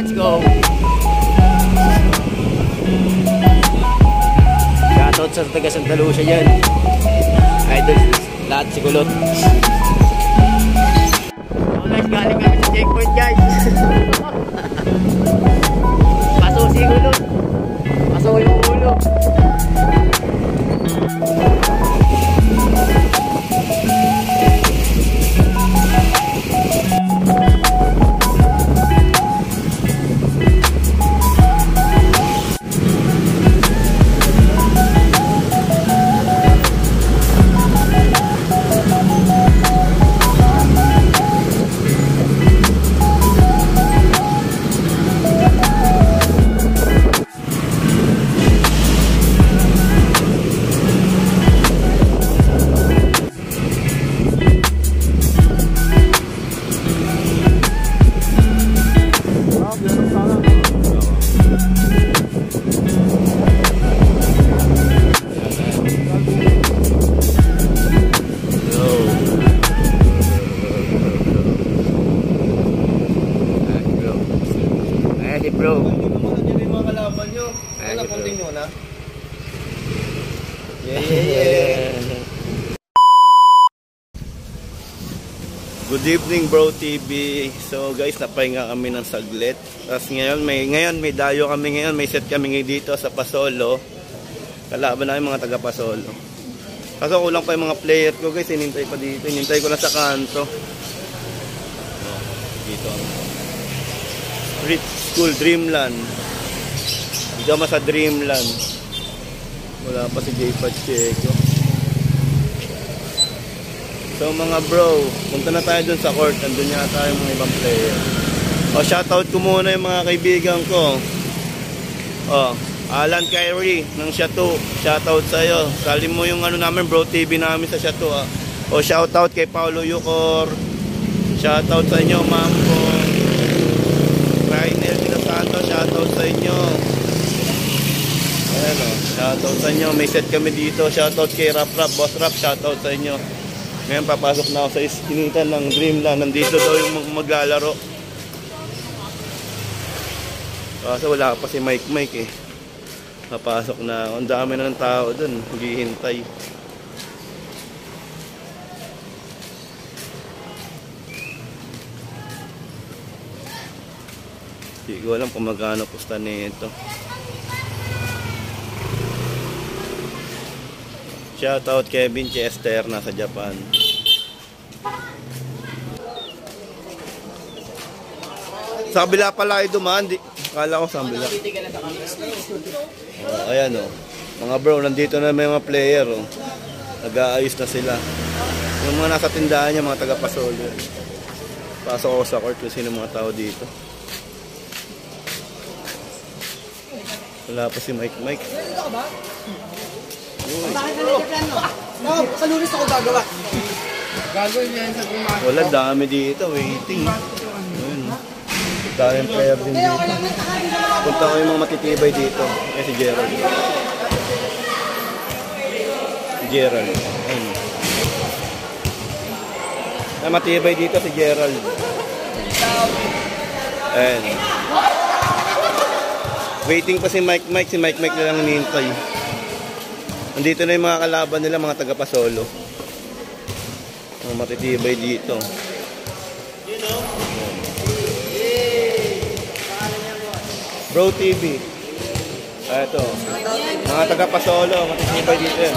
let's go. Shoutout sa taga Santa Lucia yan. Idol, lahat si Kulot. So guys, galing kami sa checkpoint guys. Paso si Kulot. Paso yung ulo. Bro. Yung mga kalaban nyo. Wala, continue na. Yeah. Good evening bro TV. So guys, napahinga kami ng saglit. Tapos ngayon may dayo kami ngayon. May set kami dito sa Pasolo. Kalaban namin mga taga Pasolo. Kaso kulang pa yung mga player ko guys. Hinintay pa dito. Hinintay ko lang sa kanto. Dito. Street School Dreamland. Hindi ka sa Dreamland. Wala pa si J. Pacheco. So mga bro, punta na tayo dun sa court. Andun yata yung mga ibang player. O, shoutout ko muna yung mga kaibigan ko. O, Alan Kyrie ng Chateau. Shoutout sa'yo. Sali mo yung ano namin bro TV namin sa Chateau. O, shoutout kay Paulo Yucor. Shoutout sa inyo ma'am ko. Rainel Pinasanto, shoutout sa inyo. Ayan o, shoutout sa inyo. May set kami dito. Shoutout kay Rap Rap, Boss Rap, shoutout sa inyo. Ngayon papasok na ako sa iskinitan ng Dreamland. Nandito daw yung maglalaro. Kaso wala pa si Mike eh. Papasok na. Ang dami na ng tao dun. Naghihintay. Hindi ko alam kung magkano pusta nito. Shoutout Kevin Chester nasa Japan. Sa kabila pala ay dumaan. Kala ko sa kabila. Ayan o. Mga bro, nandito na may mga player o. Nag-aayos na sila. Yung mga nasa tindahan niya, mga taga-Pasolo. Pasok ako sa court kung sino mga tao dito. Wala pa si Mike. Dito ka ba? Bakit na nagplan mo? No, sa Lunes ako gagawa. Gagawin niya sa gumagawa. Wala, dami dito. Waiting. Daming player din dito. Punta ko yung mga matitibay dito. Eh si Gerald. Gerald. Ayun. Ay, matibay dito si Gerald. Ayun. Waiting pa si Mike. Si Mike na lang hinihintay. Nandito na yung mga kalaban nila, mga taga-Pasolo. Mga matitibay dito. Bro TV. Ito. Mga taga-Pasolo, matitibay dito yan.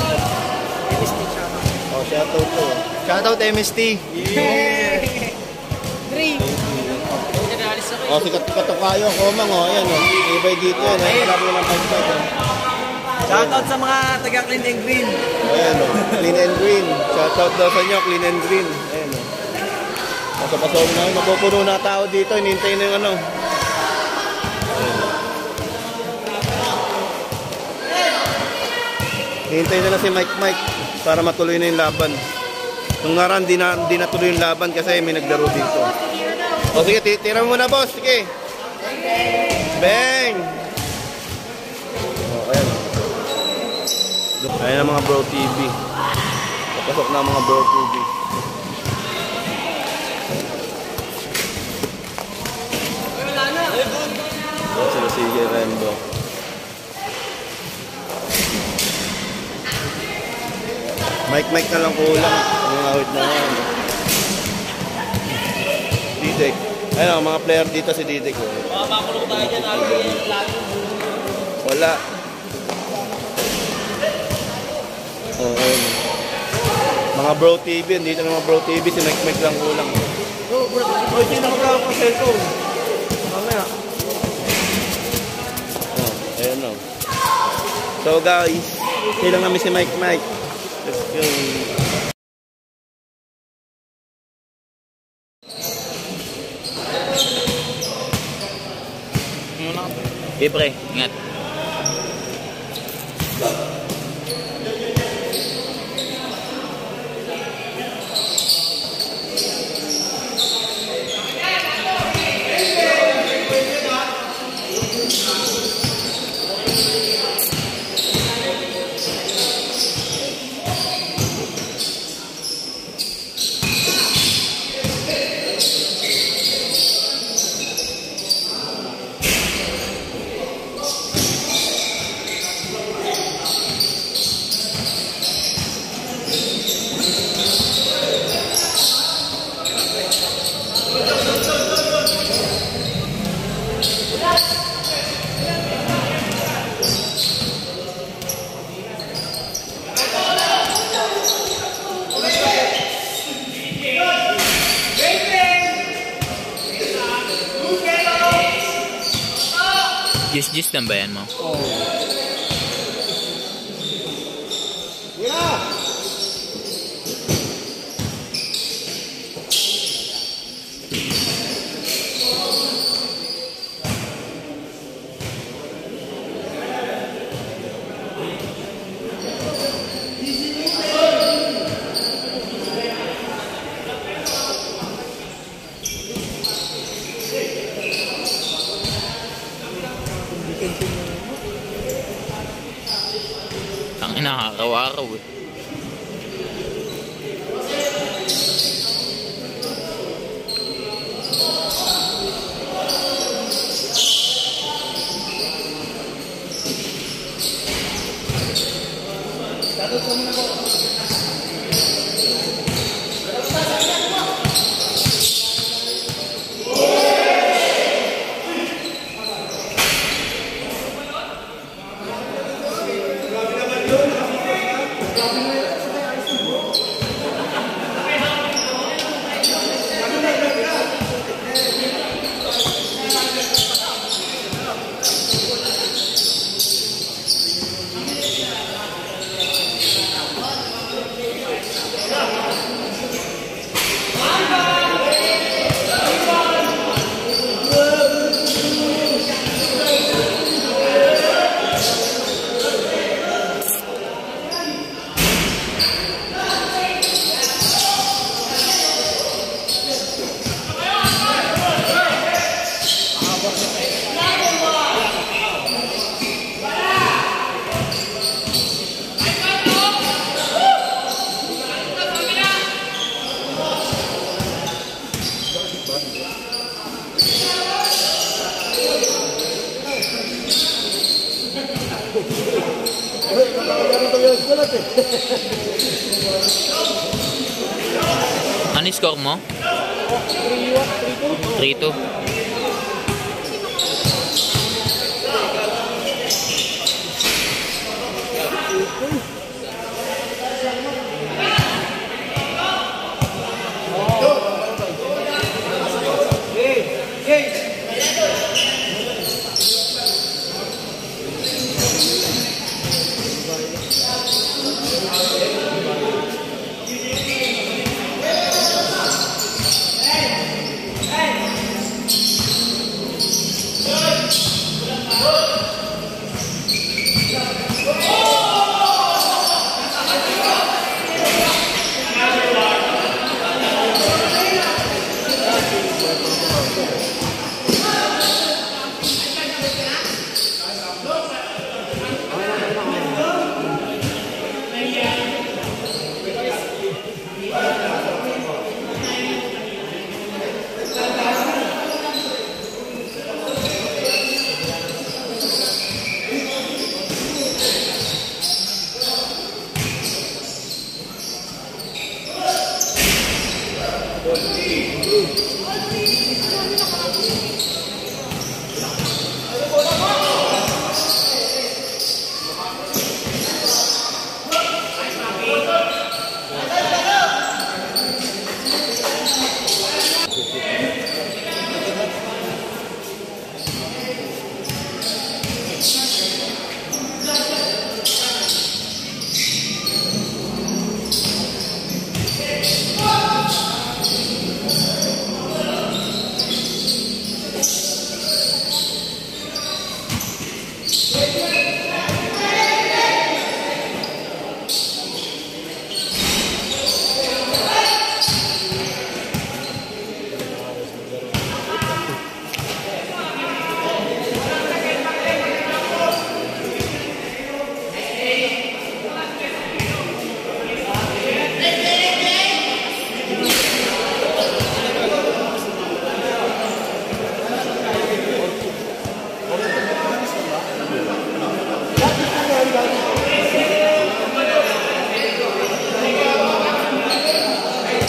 Oh, shoutout to. Shoutout MST. Yeah. 3. Oh, si Katukayo, Komang, oh, ayan, oh. Ibay dito yan, eh. Wala mo ng 5-5, Shoutout sa mga taga Clean and Green. ayan, oh. Clean and Green. Shoutout daw sa inyo, Clean and Green. Ayan, oh. Pasok-pasok na yun. Mapupuno na tao dito. Hinintay na yung ano. Ayan, oh. Hinintay na lang si Mike para matuloy na yung laban. Nung naran, di natuloy yung laban kasi may naglaro dito. O sige, tira mo na boss. Sige. Bang! O, ayan. Ayan ang mga Bro TV. Papasok na ang mga Bro TV. Wala na. Sila CJ Rembo. Mike na lang kulang. Ang awit na yan. Didek. Ayun, mga player dito si Didek. Makulong tayo dyan. Wala. Ayun. Mga Bro TV. Dito na mga Bro TV. Si Mike lang kulang. Oy, sino ka lang ang cellphone? Mamaya. Ayun o. So guys, kailang namin si Mike. Let's go. Okay, pre. Ingat. Just lang ba yan mo? Ang inakakaw-araw eh. Ano yung score mo? 3-2.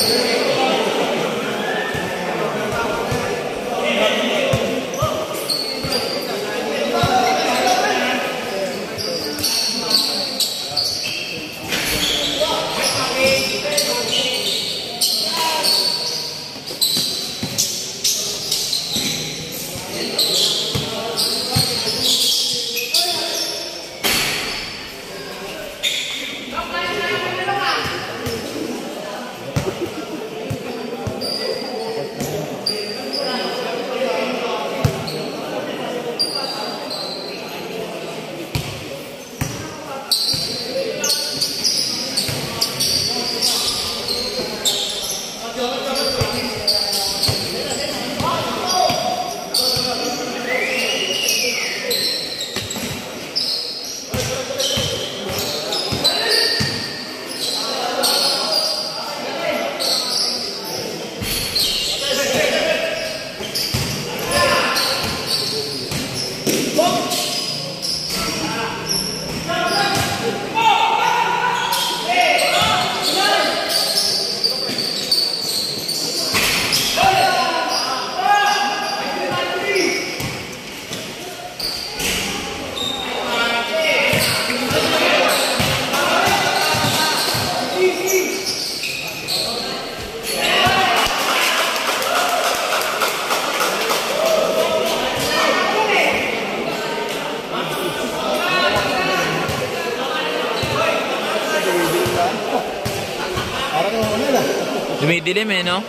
Dumidilim eh, no?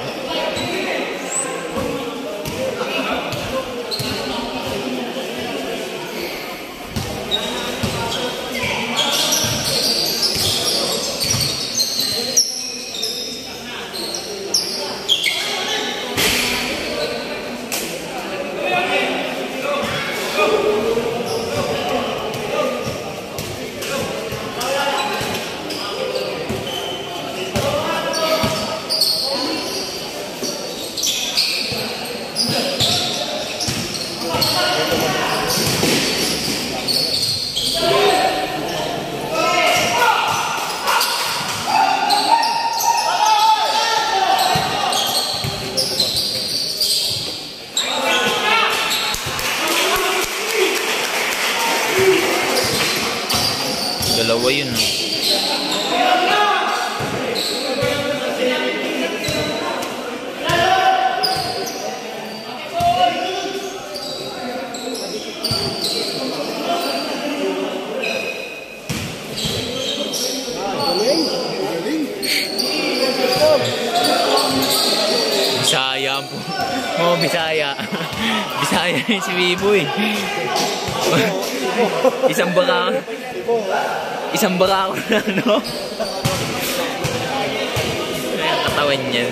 Dalawa yun, no? Bisaya po. Oh, Bisaya. Bisaya yung si Bibo eh. Isang barako na, no? Ang katawan niya.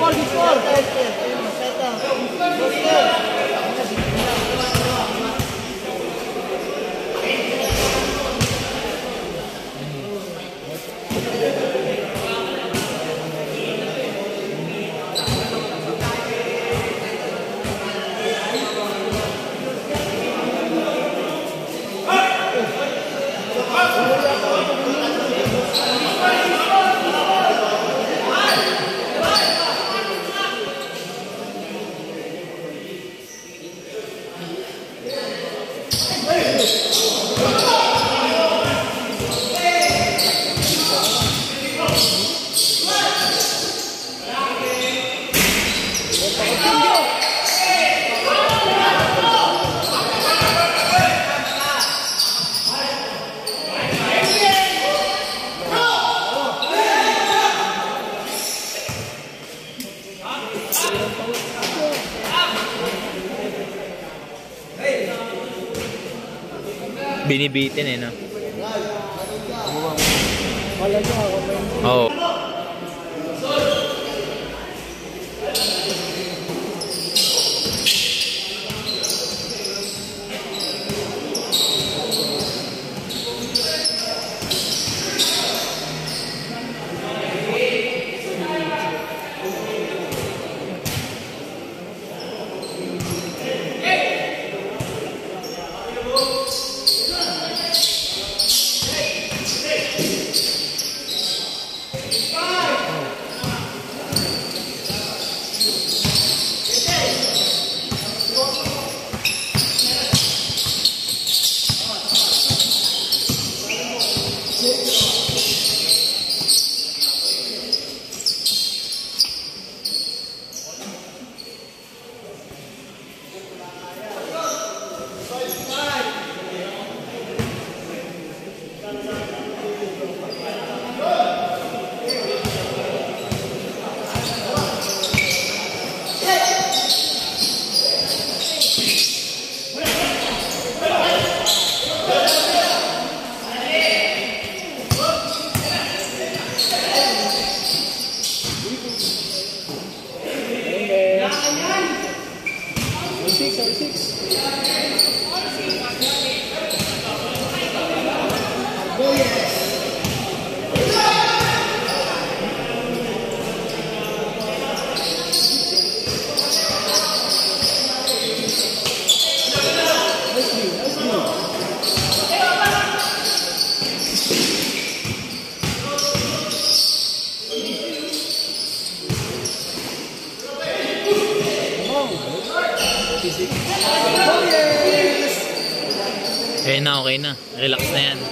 Binibitin eh, no? Oo. Oh. Okay na. Relax na yan.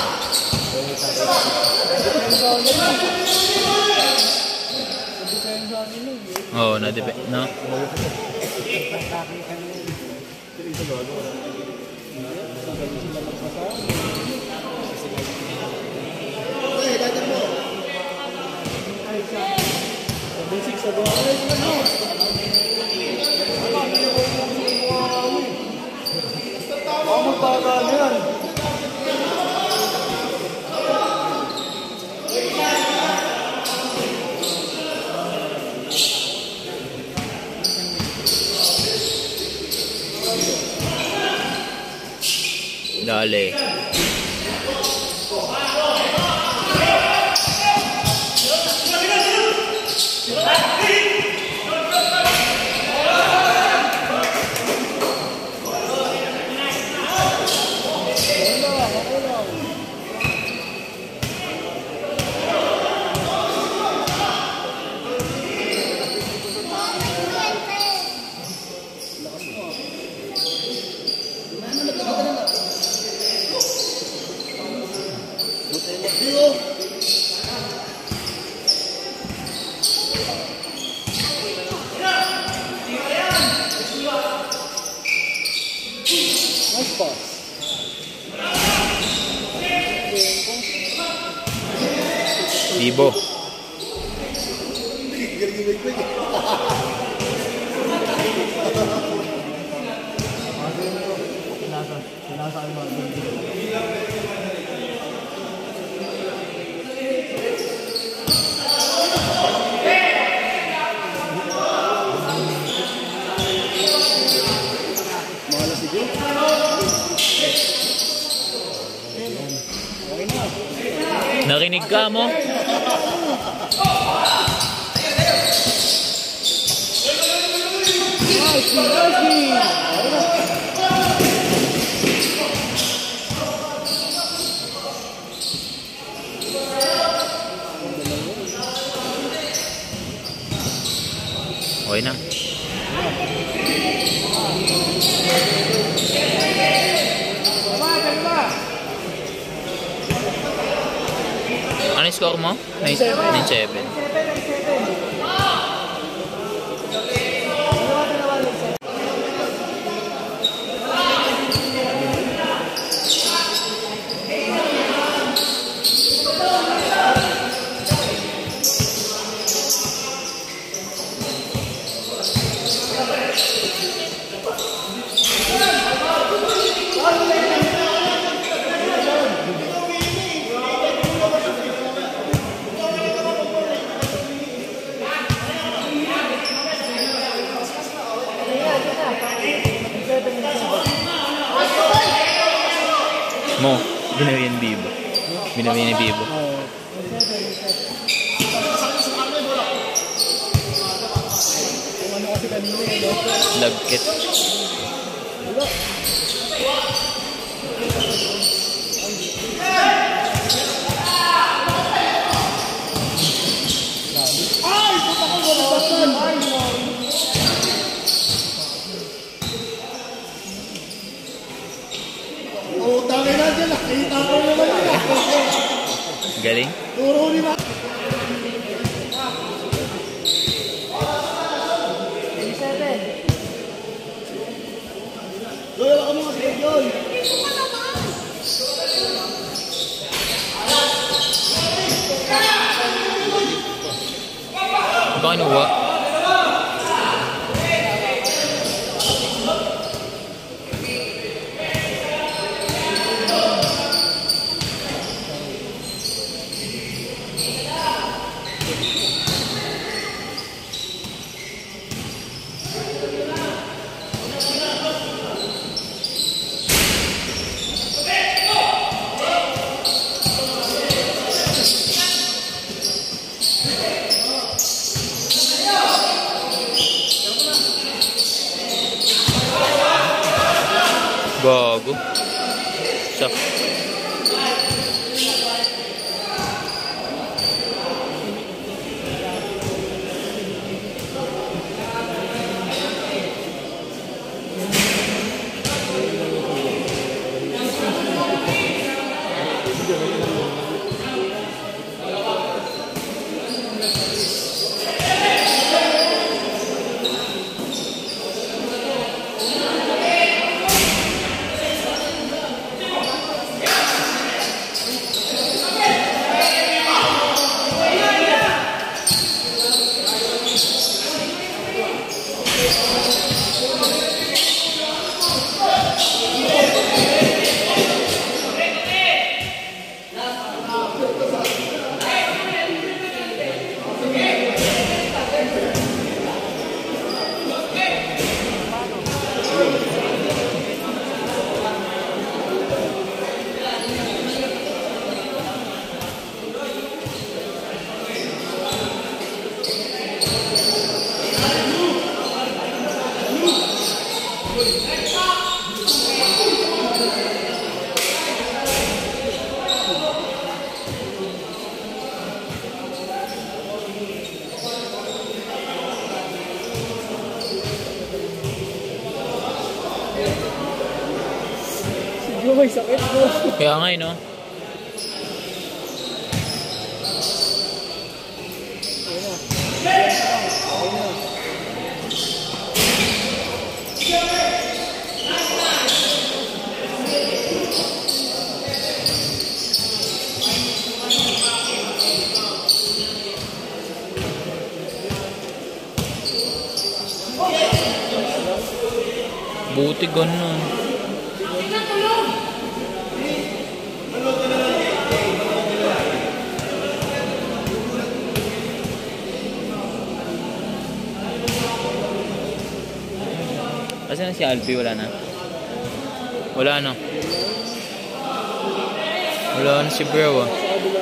Oo, na-depend, no? Dale. Bibo. Narinig ka mo? Okay na. Ano yung score mo? 9-7. Mo, binawi yung Bibo. Binawi yung Bibo. Lagkit. Galing. Ito kinuha. Gago. Sa. May sakit ko. Kaya nga no. Buti ganun. Kasi na si Alfie, wala na. Wala na. Wala na si bro ah.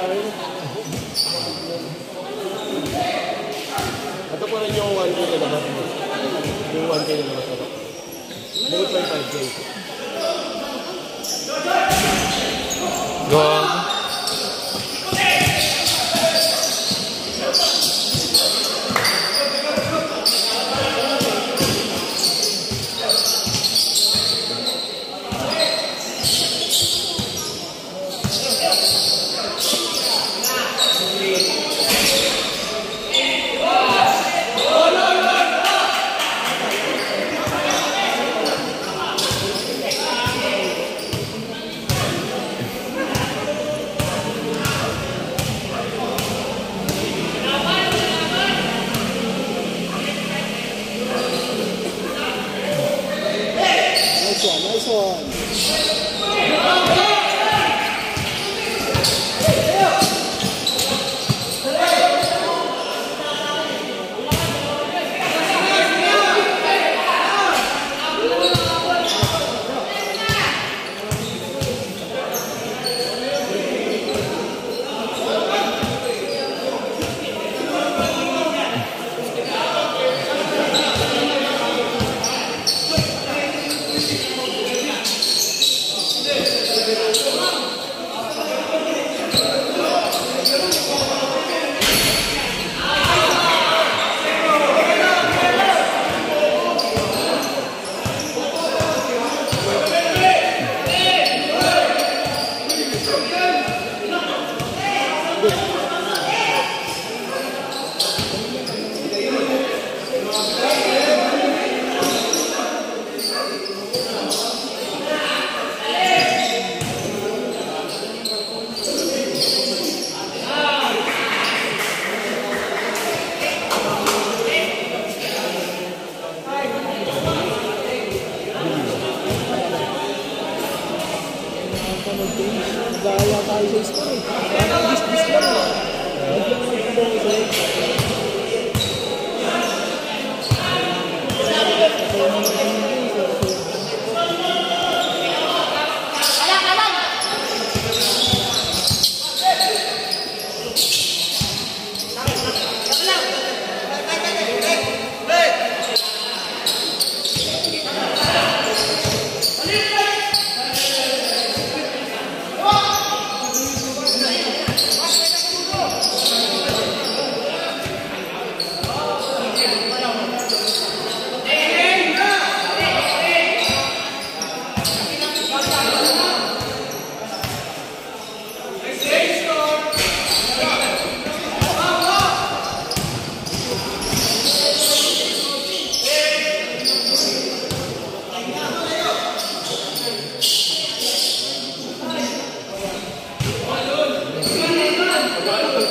Ito po rin yung 1K na labas mo. Yung 1K na labas mo. May 5K. Gago.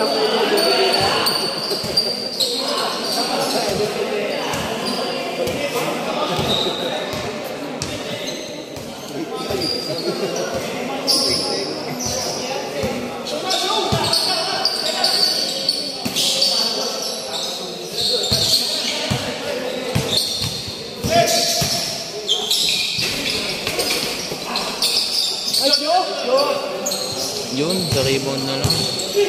Yun, sa rebound na lang.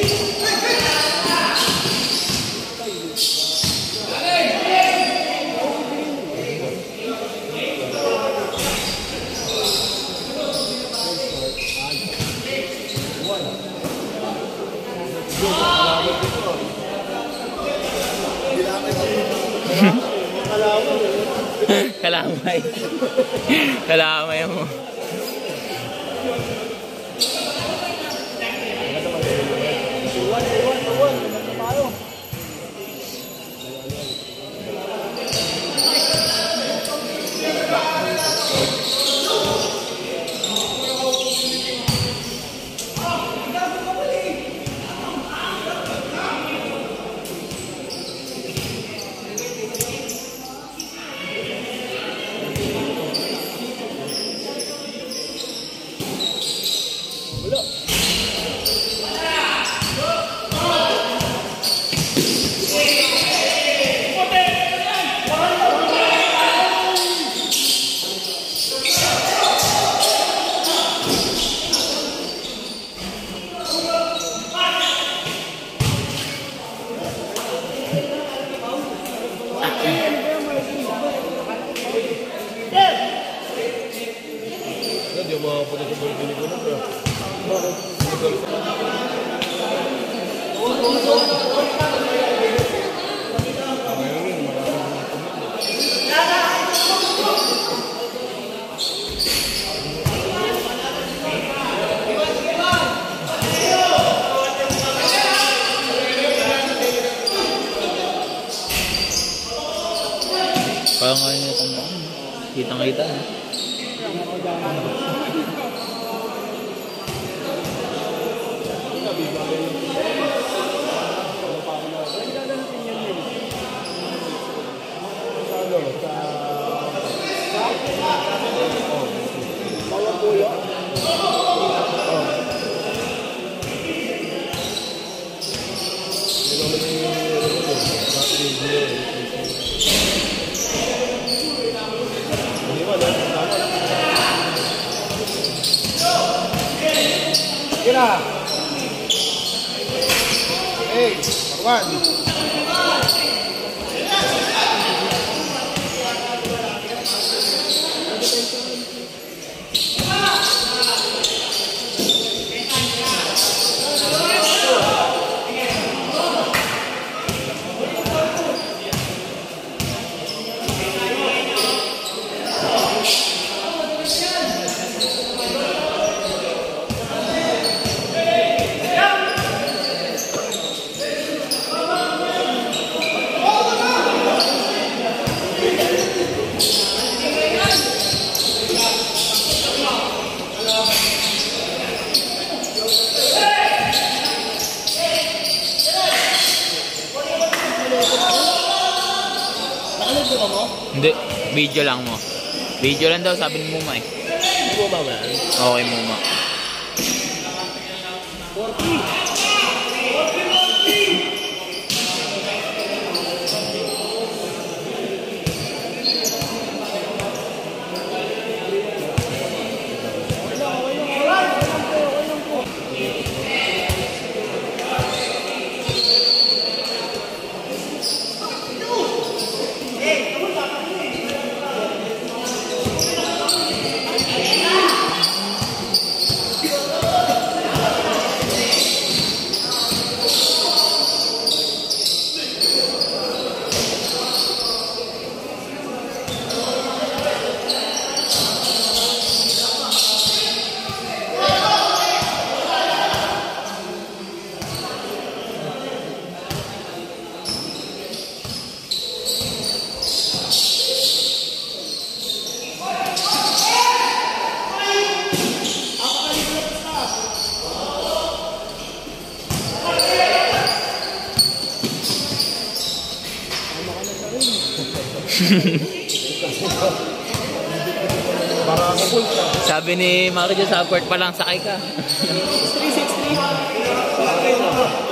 Kalamay. Kalamay mo. Parang ngayon yung kambang. Kitang-kita. Kira. Hey, Marwan. Hindi, video lang mo. Video lang daw, sabi ni Muma eh. Muma ba? Okay, Muma. 40. Sabi ni Mario sa court pa lang, sakay ka. 360.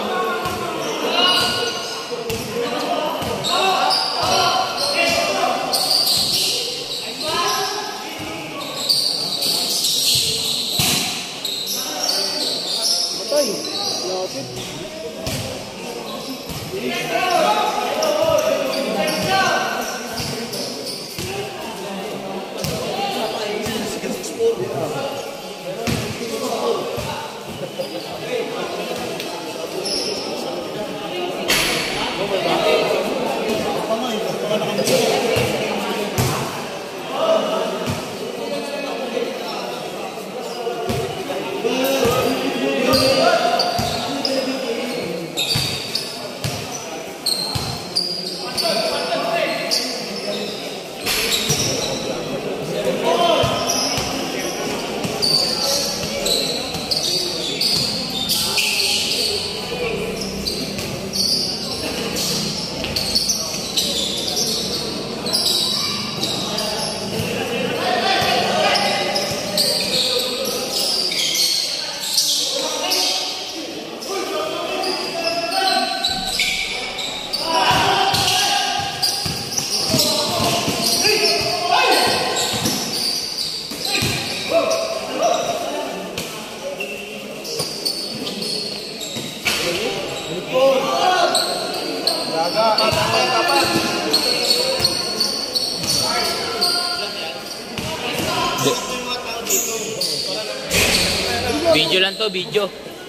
Video lang to, video.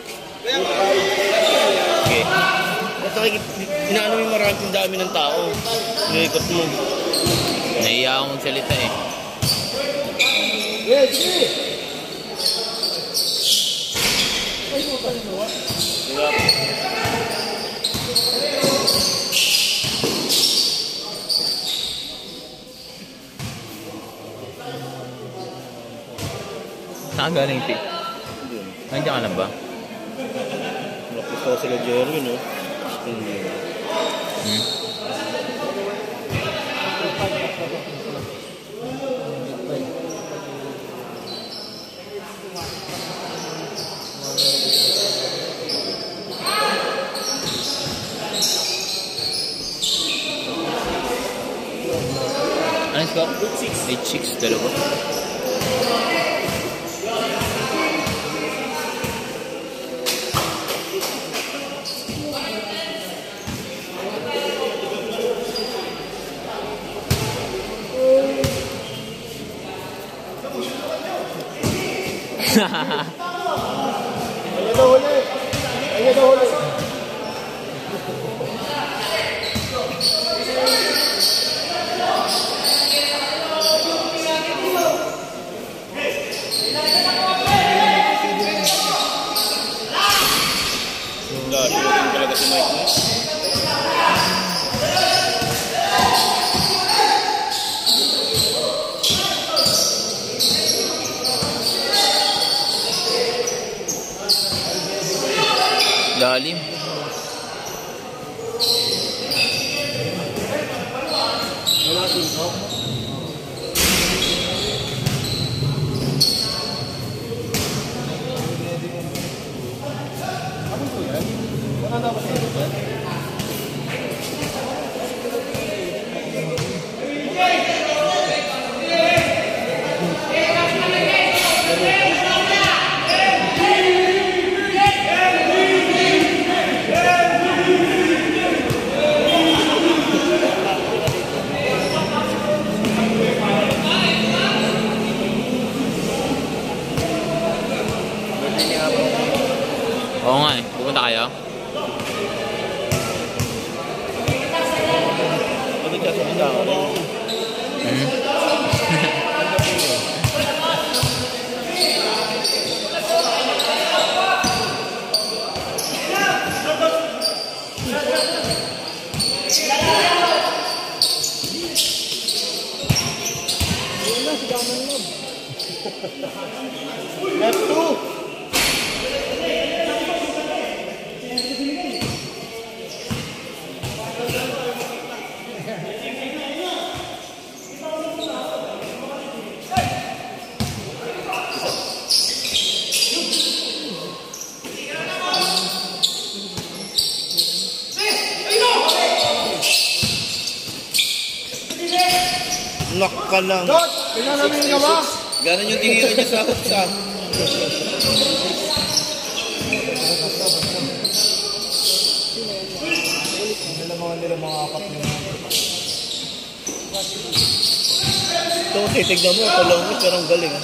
Okay. Ito, inaano mo yung maraming dami ng tao. Ikot mo. Nahiya akong salita eh. Saan galing ito? Nandiyan ka lang ba? Nakapos ako sila Jerry, no? Anong score? 8-6. 8-6, dalawa. Ayan daw huli. Ayan daw huli. Shooting talaga si Mike, no? Lalim. Oo nga eh. Pupunta kayo? Pwede ka sa kita ako. F2. Knock ka lang. Dot! Pinanamin ka ba? Ganon yung tinira niya sa hutsa. Mga apat na mga. Ito, titignan mo, talongis, pero ang galing.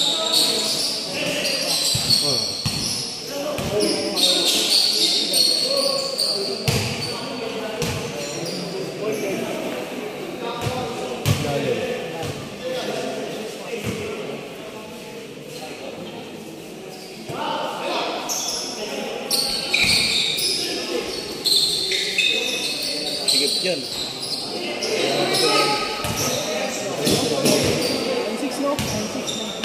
Sigip yan. 9-6 no? 9-6 no?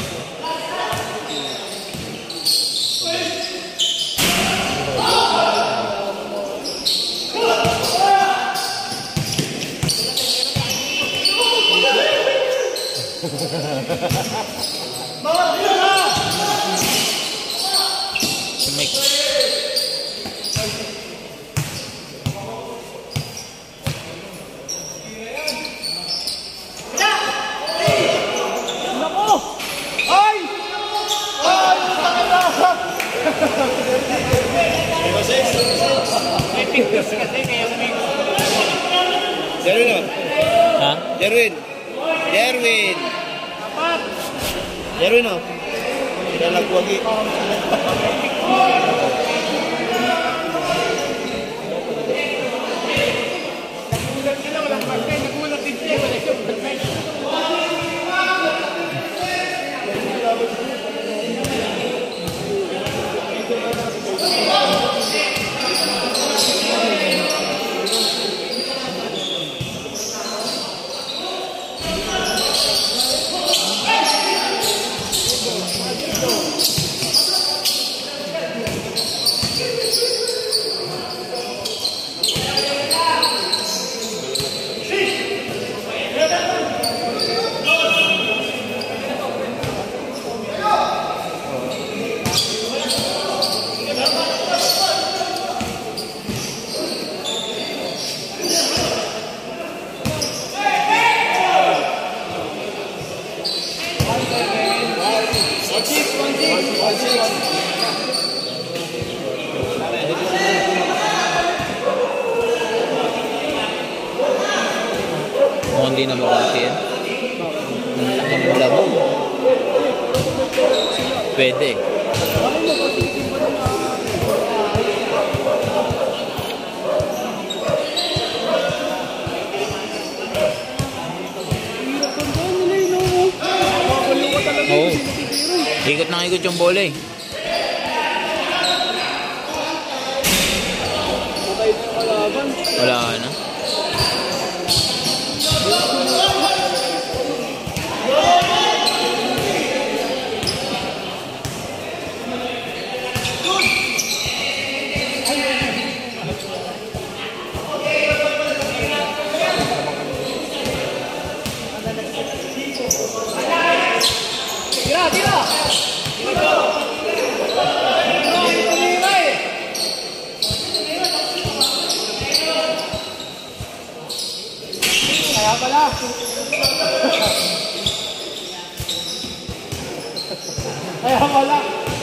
Jerwin o? Ha? Jerwin! Jerwin! Jerwin o? Sila nagwagi. Mukhang hindi na makati yan. Ang takin mo lang. Pwede. Oo. Ikot nang ikot yung bola eh. Wala na. Kaya pala. Kaya pala.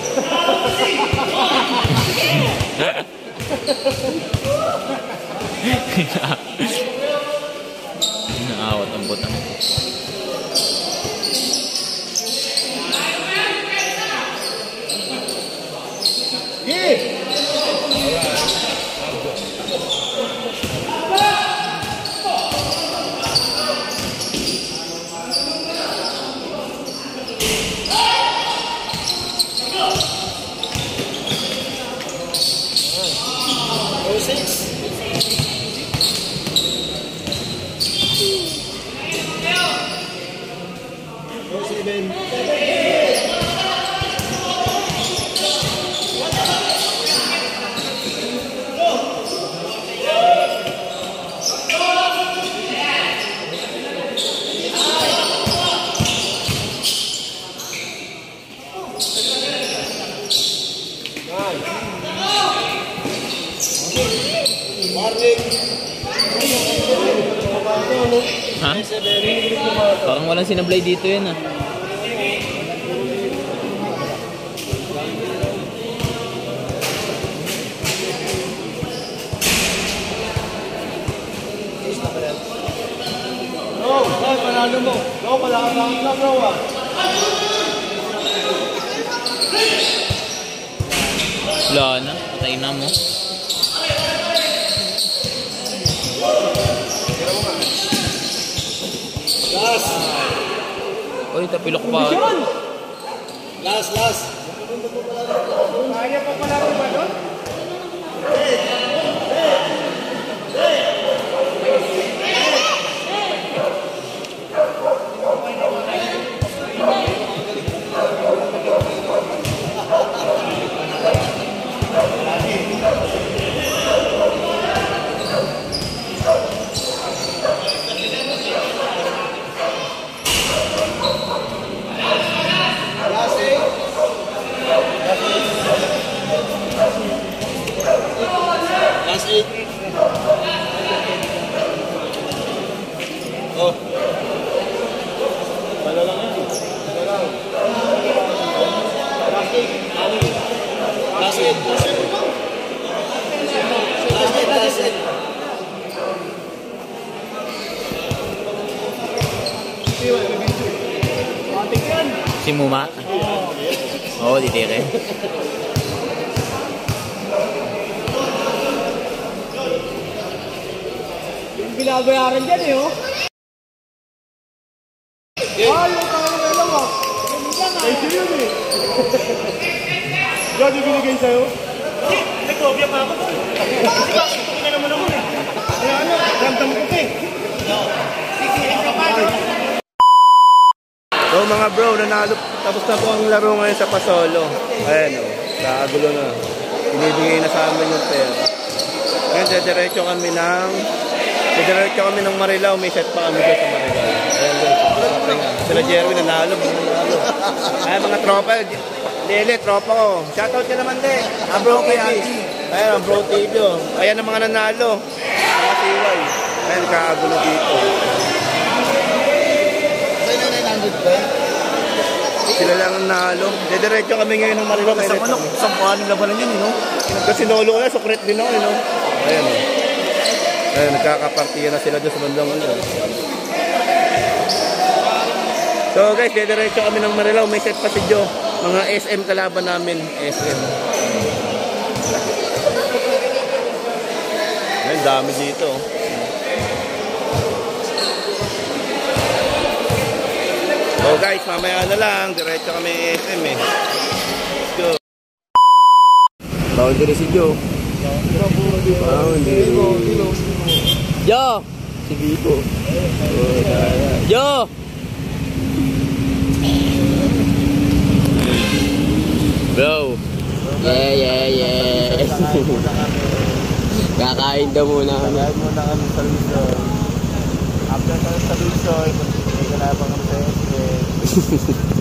Naawat ang butang. Warning! Ha? Parang walang sinablay dito yun ah. Bro, panalo mo. Bro, palakang na bro ah. Wala na, patay na mo. Last. Uy, tapilok pa. Last. Kaya pa pala rin ba doon? Last 8. Oh. Pala lang yan. Last 8. Si Muma? Oo, titire. Binabayaran dyan eh, oh. Ah, yung tangan na lang, ah. Ay, sa'yo yun eh. Diyan yung binigay sa'yo? Hindi, nag-obya pa ako. Kasi bakit ito na naman ako eh. Kaya ano, ramdam ko pa eh. So mga bro, nanalo. Tapos na po ang laro ngayon sa Pasolo. Ayan o, nakagulo na. Binibigay na sa amin yung pera. Ngayon, diretso kami ng Marilao. May set pa kami doon sa Marilao. Ayan guys. Sila Jeremy nanalo. Ayan mga tropa. Lele, tropa ko. Shoutout ka naman din. Ang bro TV. Ayan, ang bro TV. Ayan ang mga nanalo. Mga siway. Ayan, kakagulo dito. Sila lang ang nalo. Diretso kami ngayon ng Marilao. Isang buwan ng labanan yun, no? Kasi nolo ko na, sukret din ako, no? Ayan o. Ayan, nagkakapartiya na sila doon sa bandang ulo. So guys, diretso kami ng Marilao. May set pa si Joe. Mga SM kalaban namin. SM. Ayan, dami dito. So guys, mamaya na lang. Diretso kami SM eh. Let's go. Boundary si Joe. Boundary. Yo! Si Vico. Yo! Bro! Yeah. Kakain daw muna kami. Kakain muna kami sa Lusoy. After sa Lusoy, may kalabang kami sa SM.